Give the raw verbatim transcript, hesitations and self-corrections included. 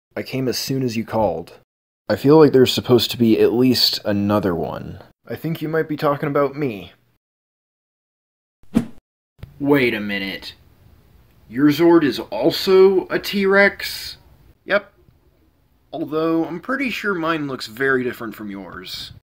I came as soon as you called. I feel like there's supposed to be at least another one. I think you might be talking about me. Wait a minute. Your Zord is also a T-Rex? Yep. Although, I'm pretty sure mine looks very different from yours.